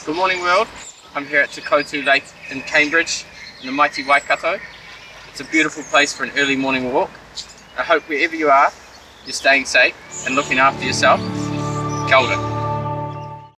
Good morning world, I'm here at Waikato Lake in Cambridge in the mighty Waikato. It's a beautiful place for an early morning walk. I hope wherever you are, you're staying safe and looking after yourself. Kia ora.